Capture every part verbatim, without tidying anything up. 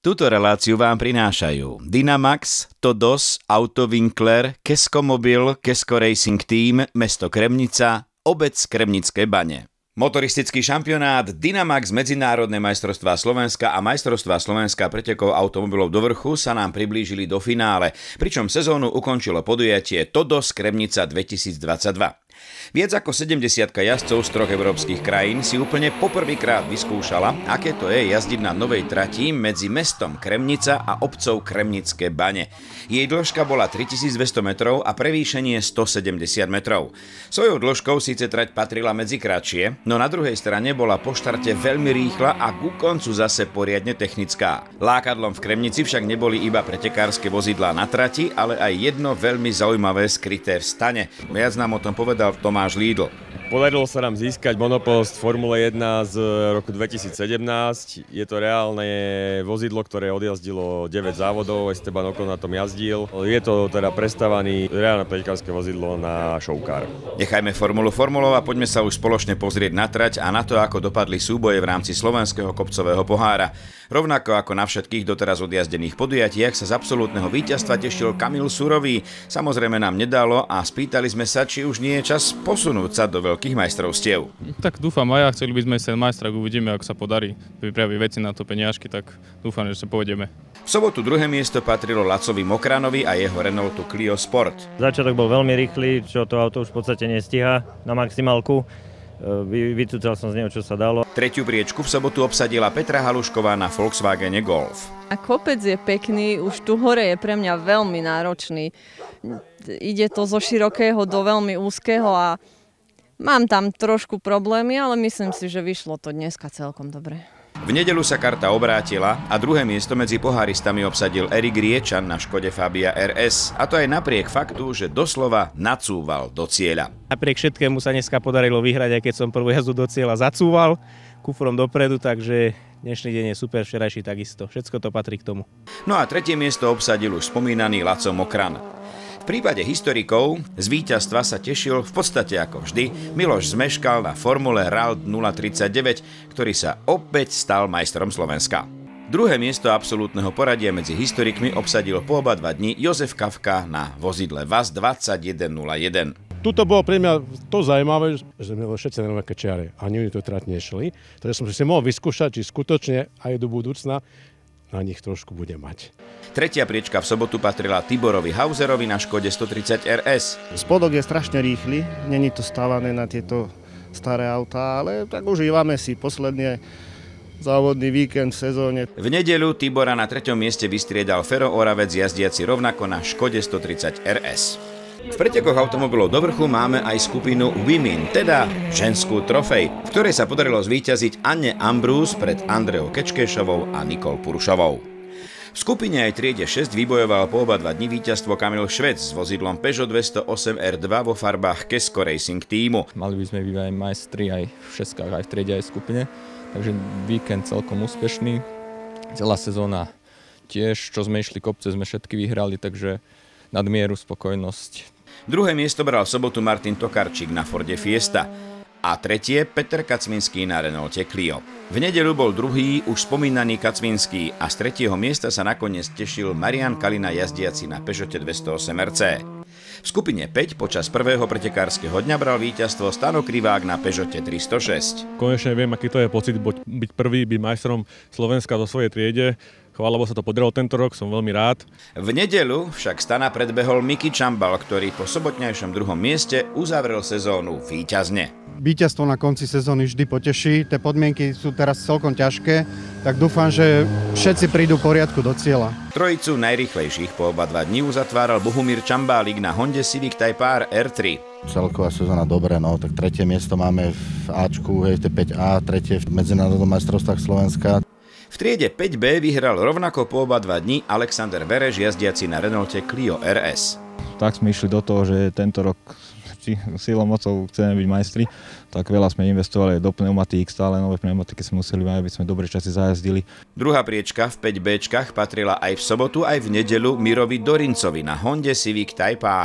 Túto reláciu vám prinášajú Dynamax, Todos, Autowinkler, Kesko Mobil, Kesko Racing Team, mesto Kremnica, obec Kremnické Bane. Motoristický šampionát Dynamax, medzinárodné majstrovstvá Slovenska a majstrovstvá Slovenska pretekov automobilov do vrchu sa nám priblížili do finále, pričom sezónu ukončilo podujatie Todos Kremnica dvetisícdvadsaťdva. Viac ako sedemdesiatka jazdcov z troch európskych krajín si úplne poprvýkrát vyskúšala, aké to je jazdiť na novej trati medzi mestom Kremnica a obcov Kremnické Bane. Jej dĺžka bola tritisícdvesto metrov a prevýšenie stosedemdesiat metrov. Svojou dĺžkou síce trať patrila medzi kratšie, no na druhej strane bola po štarte veľmi rýchla a ku koncu zase poriadne technická. Lákadlom v Kremnici však neboli iba pretekárske vozidlá na trati, ale aj jedno veľmi zaujímavé skryté v stane. Viac nám o tom povedal Tomáš Lídl. Podarilo sa nám získať monopol z Formule jeden z roku dvetisícsedemnásť. Je to reálne vozidlo, ktoré odjazdilo deväť závodov, Esteban Ocon na tom jazdil. Je to teda prestávaný reálne pretekárske vozidlo na showcar. Nechajme formulu formulou a poďme sa už spoločne pozrieť na trať a na to, ako dopadli súboje v rámci slovenského kopcového pohára. Rovnako ako na všetkých doteraz odjazdených podujatiach sa z absolútneho víťazstva tešil Kamil Surový. Samozrejme nám nedalo a spýtali sme sa, či už nie je čas posunúť sa do veľkých majstrovstiev. Tak dúfam aj ja, chceli by sme sa majstra, uvidíme, ako sa podarí pripraviť veci na to peniažky, tak dúfam, že sa pôjdeme. V sobotu druhé miesto patrilo Lacovi Mokranovi a jeho Renaultu Clio Sport. Začiatok bol veľmi rýchly, čo to auto už v podstate nestíha na maximálku. Vycúcal som z neho, čo sa dalo. Tretiu priečku v sobotu obsadila Petra Halušková na Volkswagene Golf. A kopec je pekný, už tu hore je pre mňa veľmi náročný. Ide to zo širokého do veľmi úzkeho a mám tam trošku problémy, ale myslím si, že vyšlo to dneska celkom dobre. V nedeľu sa karta obrátila a druhé miesto medzi poháristami obsadil Erik Riečan na Škode Fabia er es. A to aj napriek faktu, že doslova nacúval do cieľa. Napriek všetkému sa dneska podarilo vyhrať, aj keď som prvú jazdu do cieľa zacúval kufrom dopredu, takže dnešný deň je super, včerajší takisto. Všetko to patrí k tomu. No a tretie miesto obsadil už spomínaný Laco Mokran. V prípade historikov z víťazstva sa tešil v podstate ako vždy Miloš Zmeškal na Formule Ralt nula tridsaťdeväť, ktorý sa opäť stal majstrom Slovenska. Druhé miesto absolútneho poradia medzi historikmi obsadil po oba dva dni Jozef Kafka na vozidle vé á es dvadsaťjeden nula jeden. Tuto bolo pre mňa to zaujímavé, že sme všetci na rovnaké čiare a ani to trať nešli. Takže som si mohol vyskúšať, či skutočne aj do budúcna na nich trošku bude mať. Tretia priečka v sobotu patrila Tiborovi Hauserovi na Škode stotridsať er es. Spodok je strašne rýchly, není to stávané na tieto staré autá, ale tak užívame si posledne závodný víkend v sezóne. V nedeľu Tibora na treťom mieste vystriedal Fero Oravec jazdiaci rovnako na Škode stotridsať er es. V pretekoch automobilov do vrchu máme aj skupinu Women, teda ženskú trofej, v ktorej sa podarilo zvíťaziť Anne Ambrus pred Andreou Kečkešovou a Nicole Puršovou. V skupine aj triede šesť vybojoval po oba dva dni víťazstvo Kamil Švec s vozidlom Peugeot dvestoosem er dva vo farbách Kesko Racing Teamu. Mali by sme byť aj majstri aj v šestkách, aj v triede, aj v skupine, takže víkend celkom úspešný. Celá sezóna tiež, čo sme išli kopce, sme všetky vyhrali, takže nadmieru spokojnosť. Druhé miesto bral v sobotu Martin Tokarčík na Forde Fiesta a tretie Peter Kacminský na Renaulte Clio. V nedeľu bol druhý už spomínaný Kacminský a z tretieho miesta sa nakoniec tešil Marian Kalina jazdiaci na Peugeote dvestoosem er cé. V skupine päť počas prvého pretekárskeho dňa bral víťazstvo Stano Krivák na Peugeote tristošesť. Konečne viem, aký to je pocit byť prvý, byť majstrom Slovenska vo svojej triede. Chvála Bohu, sa to podarilo tento rok, som veľmi rád. V nedeľu však Stana predbehol Miki Čambal, ktorý po sobotňajšom druhom mieste uzavrel sezónu víťazne. Víťazstvo na konci sezóny vždy poteší, tie podmienky sú teraz celkom ťažké, tak dúfam, že všetci prídu v poriadku do cieľa. Trojicu najrýchlejších po oba dva dní uzatváral Bohumír Čambálik na Honde Civic Type R er tri. Celková sezóna dobre, no tak tretie miesto máme v Ačku, hej, päť á, tretie v medzinárodnom majstrovstvách Slovenska. V triede päť bé vyhral rovnako po oba dva dni Alexander Vereš jazdiaci na Renaulte Clio er es. Tak sme išli do toho, že tento rok silou mocou chceme byť majstri, tak veľa sme investovali do pneumatík, stále nové pneumatiky sme museli mať, aby sme dobre časy zajazdili. Druhá priečka v päť béčkach patrila aj v sobotu, aj v nedeľu Mirovi Dorincovi na Honde Civic Type R.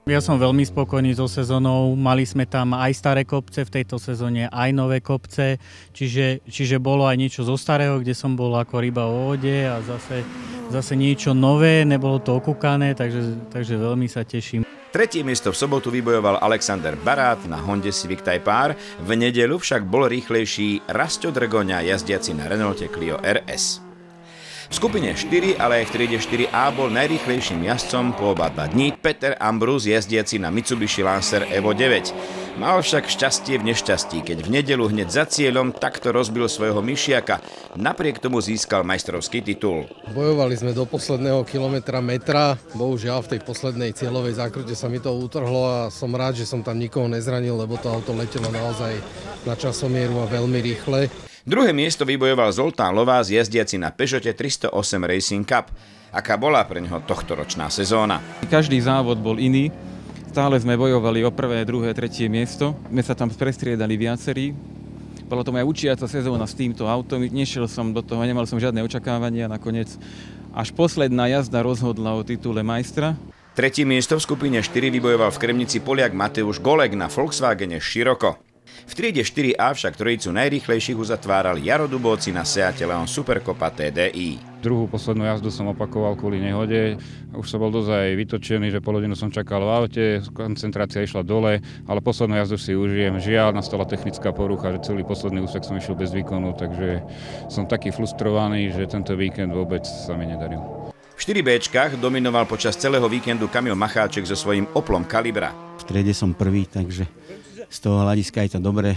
Ja som veľmi spokojný so sezónou. Mali sme tam aj staré kopce v tejto sezóne, aj nové kopce, čiže, čiže bolo aj niečo zo starého, kde som bol ako ryba vo vode a zase, zase niečo nové, nebolo to okúkané, takže, takže veľmi sa teším. Tretie miesto v sobotu vybojoval Alexander Barát na Honde Civic Type R, v nedeľu však bol rýchlejší Rasto Drgoňa jazdiaci na Renaulte Clio er es. V skupine štyri, ale aj v triede štyri á bol najrýchlejším jazdcom po oba dva dní Peter Ambrus jazdiaci na Mitsubishi Lancer Evo deväť. Mal však šťastie v nešťastí, keď v nedeľu hneď za cieľom takto rozbil svojho myšiaka. Napriek tomu získal majstrovský titul. Bojovali sme do posledného kilometra metra. Bohužiaľ v tej poslednej cieľovej zákrute sa mi to utrhlo a som rád, že som tam nikoho nezranil, lebo to auto letelo naozaj na časomieru a veľmi rýchle. Druhé miesto vybojoval Zoltán Lovás jazdiaci na Peugeote tristoosemn Racing Cup. Aká bola pre neho tohtoročná sezóna? Každý závod bol iný. Stále sme bojovali o prvé, druhé, tretie miesto. My sa tam prestriedali viacerí. Bola to moja učiaca sezóna s týmto autom. Nešiel som do toho, nemal som žiadne očakávania. Nakoniec až posledná jazda rozhodla o titule majstra. Tretie miesto v skupine štyri vybojoval v Kremnici Poliak Mateusz Golek na Volkswagene Scirocco. V triede štyri á však trojicu najrýchlejších uzatváral Jaro Dubovci na Seate Leon Supercopa té dé í. Druhú poslednú jazdu som opakoval kvôli nehode. Už som bol dosť vytočený, že pol hodinu som čakal v aute, koncentrácia išla dole, ale poslednú jazdu si užijem. Žiaľ, nastala technická porucha, že celý posledný úsek som išiel bez výkonu, takže som taký frustrovaný, že tento víkend vôbec sa mi nedaril. V štyri béčkach dominoval počas celého víkendu Kamil Macháček so svojím Oplom Calibra. V triede som prvý, takže z toho hľadiska je to dobre.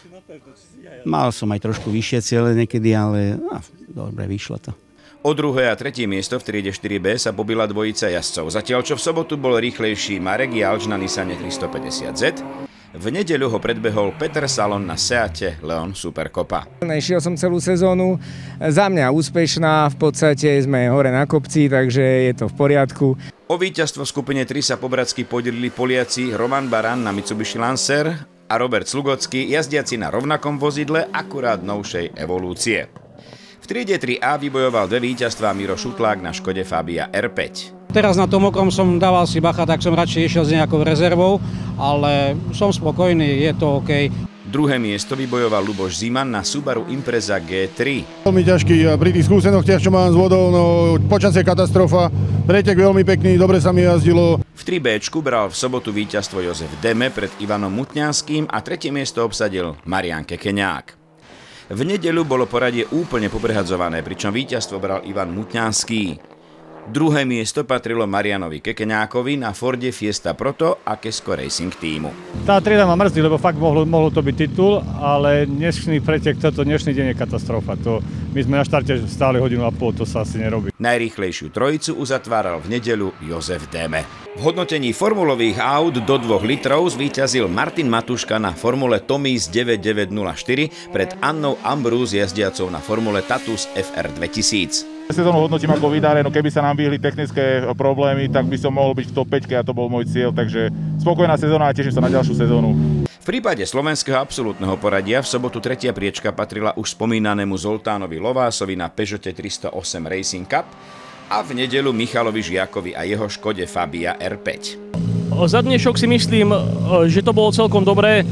Mal som aj trošku vyššie ciele niekedy, ale no, dobre, vyšlo to. O druhé a tretie miesto v triede štyri bé sa pobila dvojica jazdcov. Zatiaľ, čo v sobotu bol rýchlejší Marek Jalč na Nissane tristopäťdesiat zet, v nedeľu ho predbehol Peter Salon na Seate Leon Supercopa. Nešiel som celú sezónu, za mňa úspešná, v podstate sme hore na kopci, takže je to v poriadku. O víťazstvo v skupine tri sa pobratsky podelili Poliaci Roman Baran na Mitsubishi Lancer a Robert Slugocký jazdiaci na rovnakom vozidle akurát novšej evolúcie. V triede tri á vybojoval dve víťazstvá Miro Šutlák na Škode Fabia er päť. Teraz na tom okrom som dával si bacha, tak som radšej išiel s nejakou rezervou, ale som spokojný, je to OK. Druhé miesto vybojoval Luboš Ziman na Subaru Impreza gé tri. Veľmi ťažký pri tých skúsenostiach, čo mám s vodou, no počasie katastrofa, pretek veľmi pekný, dobre sa mi jazdilo. V tri béčku bral v sobotu víťazstvo Jozef Deme pred Ivanom Mutňanským a tretie miesto obsadil Marián Kekeňák. V nedeľu bolo poradie úplne poprehadzované, pričom víťazstvo bral Ivan Mutňanský. Druhé miesto patrilo Marianovi Kekeňákovi na Forde Fiesta Proto a Kesko Racing týmu. Tá trieda ma mrzí, lebo fakt mohlo, mohlo to byť titul, ale dnešný pretek, toto dnešný deň je katastrofa. To, my sme na štarte stále hodinu a pol, to sa asi nerobí. Najrýchlejšiu trojicu uzatváral v nedeľu Jozef Deme. V hodnotení formulových aut do dvoch litrov zvíťazil Martin Matuška na formule Tomis deväťdesiatdeväť nula štyri pred Annou Ambrus jazdiacou na formule Tatus ef er dvetisíc. Sezónu hodnotím ako vydarenú, keby sa nám vyhli technické problémy, tak by som mohol byť v top päťke a to bol môj cieľ, takže spokojná sezóna a teším sa na ďalšiu sezónu. V prípade slovenského absolútneho poradia v sobotu tretia priečka patrila už spomínanému Zoltánovi Lovásovi na Peugeote tristoosem Racing Cup a v nedeľu Michalovi Žiakovi a jeho Škode Fabia er päť. Za dnešok si myslím, že to bolo celkom dobré.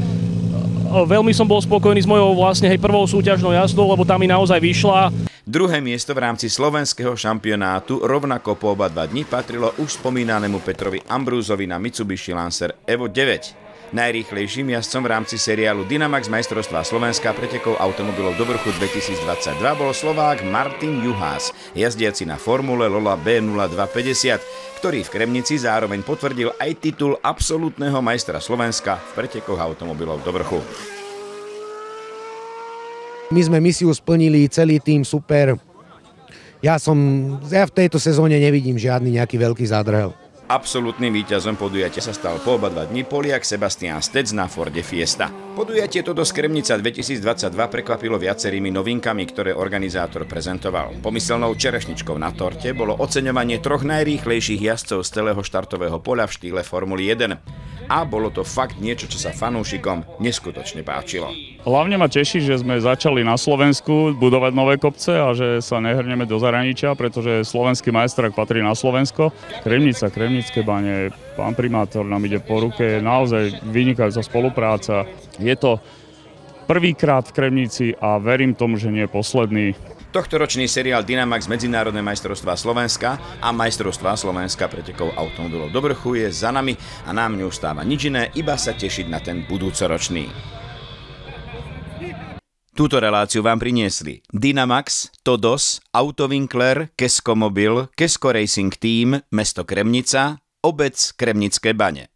Veľmi som bol spokojný s mojou vlastne hej, prvou súťažnou jazdou, lebo tam mi naozaj vyšla. Druhé miesto v rámci slovenského šampionátu rovnako po oba dva dni patrilo už spomínanému Petrovi Ambrúzovi na Mitsubishi Lancer Evo deväť. Najrýchlejším jazdcom v rámci seriálu Dynamax majstrovstvá Slovenska pretekov automobilov do vrchu dvetisícdvadsaťdva bol Slovák Martin Juhás, jazdiaci na formule Lola bé nula dva päťdesiat, ktorý v Kremnici zároveň potvrdil aj titul absolútneho majstra Slovenska v pretekoch automobilov do vrchu. My sme misiu splnili, celý tým super. Ja som, ja v tejto sezóne nevidím žiadny nejaký veľký zádrhel. Absolútnym víťazom podujatia sa stal po oba dva dni Poliak Sebastian Stec na Forde Fiesta. Podujatie toto z Kremnica dvetisícdvadsaťdva prekvapilo viacerými novinkami, ktoré organizátor prezentoval. Pomyselnou čerešničkou na torte bolo oceňovanie troch najrýchlejších jazdcov z celého štartového poľa v štýle Formuly jeden. a bolo to fakt niečo, čo sa fanúšikom neskutočne páčilo. Hlavne ma teší, že sme začali na Slovensku budovať nové kopce a že sa nehrneme do zahraničia, pretože slovenský majstrák patrí na Slovensko. Kremnica, Kremnické Bane, pán primátor nám ide po ruke, naozaj vynikajúca spolupráca. Je to prvýkrát v Kremnici a verím tomu, že nie je posledný. Tohtoročný seriál Dynamax Medzinárodné majstrovstvá Slovenska a majstrovstvá Slovenska pretekov automobilov do vrchu je za nami a nám neustáva nič iné, iba sa tešiť na ten budúcoročný. Túto reláciu vám priniesli Dynamax, Todos, Autowinkler, Kesko Mobil, Kesko Racing Team, mesto Kremnica, obec Kremnické Bane.